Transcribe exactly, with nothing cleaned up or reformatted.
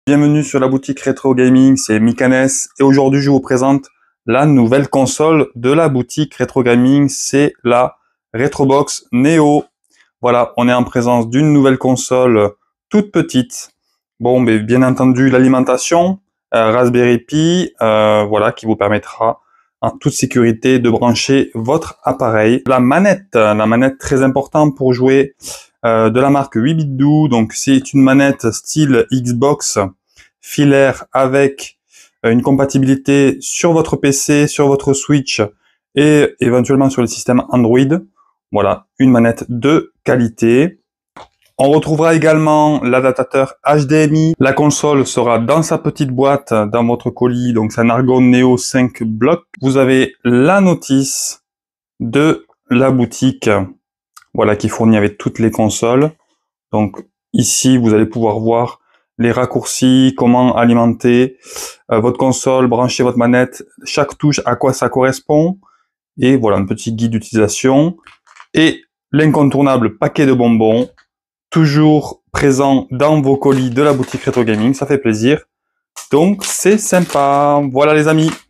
Bienvenue sur la boutique Retro Gaming, c'est Mikanes et aujourd'hui je vous présente la nouvelle console de la boutique Retro Gaming, c'est la Retrobox Neo. Voilà, on est en présence d'une nouvelle console toute petite. Bon, mais bien entendu l'alimentation, euh, Raspberry Pi, euh, voilà, qui vous permettra en toute sécurité de brancher votre appareil. La manette, la manette très importante pour jouer. Euh, de la marque huit bit do, donc c'est une manette style Xbox filaire avec euh, une compatibilité sur votre P C, sur votre Switch et éventuellement sur le système Android. Voilà, une manette de qualité. On retrouvera également l'adaptateur H D M I. La console sera dans sa petite boîte, dans votre colis, donc c'est un Argon Neo cinq blocs. Vous avez la notice de la boutique. Voilà, qui fournit avec toutes les consoles. Donc ici, vous allez pouvoir voir les raccourcis, comment alimenter euh, votre console, brancher votre manette, chaque touche, à quoi ça correspond. Et voilà, un petit guide d'utilisation. Et l'incontournable paquet de bonbons, toujours présent dans vos colis de la boutique Retro Gaming, ça fait plaisir. Donc c'est sympa. Voilà les amis.